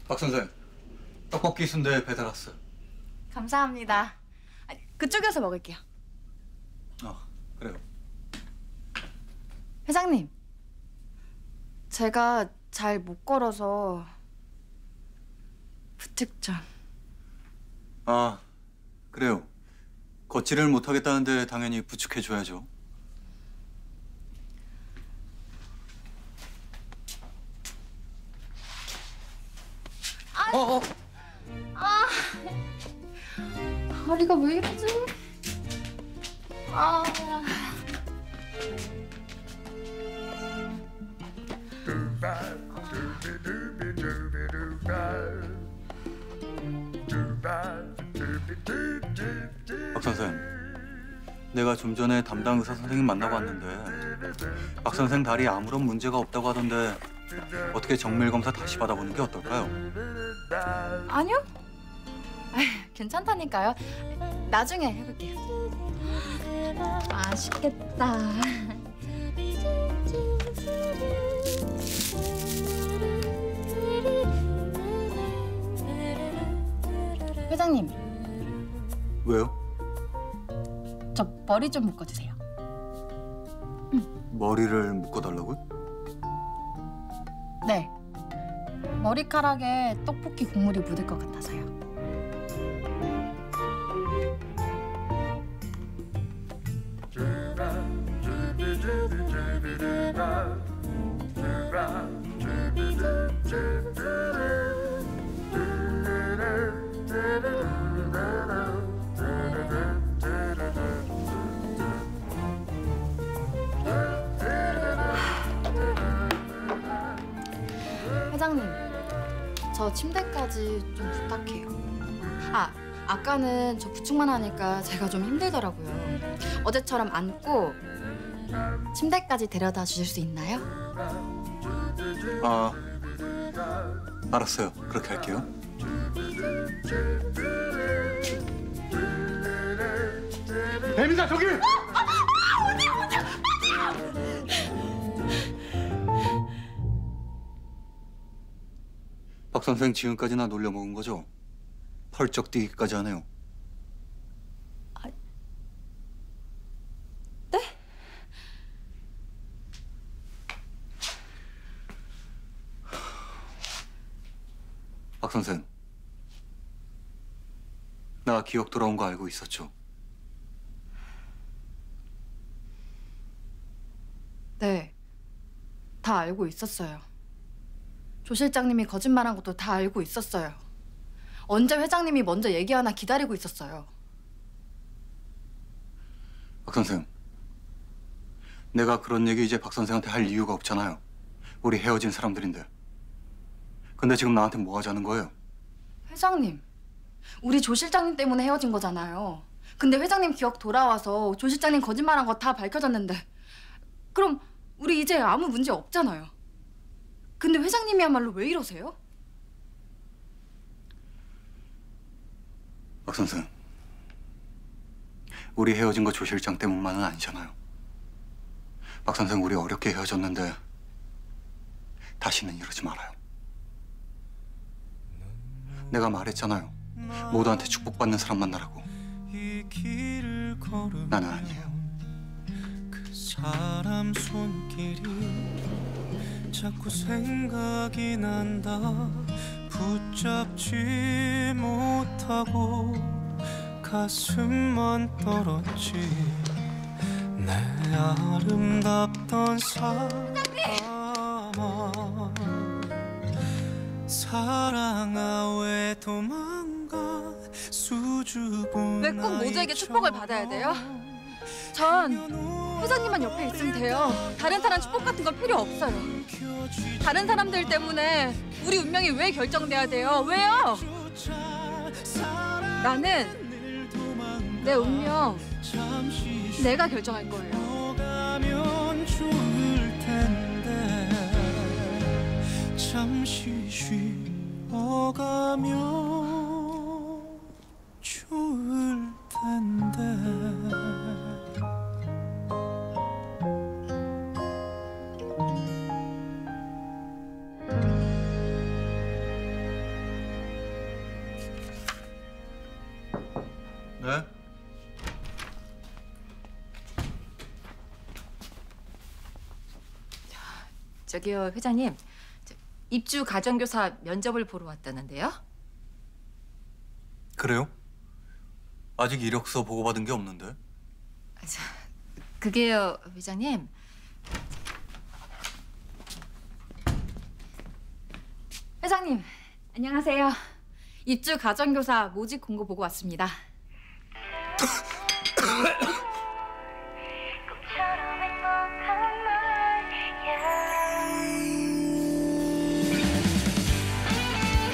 박 선생, 떡볶이 순대 배달 왔어. 감사합니다. 그쪽에서 먹을게요. 그래요. 회장님, 제가 잘 못 걸어서 부축 좀. 그래요. 걷지를 못하겠다는데 당연히 부축해줘야죠. 다리가 왜 이러지? 박 선생, 내가 좀 전에 담당 의사 선생님 만나고 왔는데 박 선생 다리에 아무런 문제가 없다고 하던데 어떻게 정밀 검사 다시 받아보는 게 어떨까요? 아니요. 괜찮다니까요. 나중에 해볼게요. 맛있겠다. 회장님, 왜요? 저 머리 좀 묶어주세요. 머리를 묶어달라고요? 네. 머리카락에 떡볶이 국물이 묻을 것 같아서요. 회장님, 저 침대까지 좀 부탁해요. 아까는 저 부축만 하니까 제가 좀 힘들더라고요. 어제처럼 안고 침대까지 데려다 주실 수 있나요? 알았어요. 그렇게 할게요. 배민사 저기! 박 선생 지금까지 나 놀려먹은 거죠? 펄쩍 뛰기까지 하네요. 네? 박 선생, 나 기억 돌아온 거 알고 있었죠? 네, 다 알고 있었어요. 조 실장님이 거짓말한 것도 다 알고 있었어요. 언제 회장님이 먼저 얘기하나 기다리고 있었어요. 박 선생, 내가 그런 얘기 이제 박 선생한테 할 이유가 없잖아요. 우리 헤어진 사람들인데. 근데 지금 나한테 뭐 하자는 거예요? 회장님, 우리 조 실장님 때문에 헤어진 거잖아요. 근데 회장님 기억 돌아와서 조 실장님 거짓말한 거 다 밝혀졌는데 그럼 우리 이제 아무 문제 없잖아요. 근데 회장님이야말로 왜 이러세요? 박 선생, 우리 헤어진 거 조 실장 때문만은 아니잖아요. 박 선생, 우리 어렵게 헤어졌는데 다시는 이러지 말아요. 내가 말했잖아요. 모두한테 축복받는 사람 만나라고. 나는 아니에요. 그 사람 손길이 자꾸 생각이 난다. 붙잡지 못하고 가슴만 떨었지. 내 아름답던 사랑아 왜 도망가. 수줍은 왜 꼭 모두에게 축복을 받아야 돼요? 전 회장님만 옆에 있으면 돼요. 다른 사람 축복 같은 건 필요 없어요. 다른 사람들 때문에 우리 운명이 왜 결정돼야 돼요? 왜요? 나는 내 운명 내가 결정할 거예요. 잠시 쉬어가면 좋을 텐데. 네? 저기요, 회장님. 입주 가정교사 면접을 보러 왔다는데요? 그래요? 아직 이력서 보고받은 게 없는데. 그게요, 회장님. 회장님, 안녕하세요. 입주 가정교사 모집 공고 보고 왔습니다.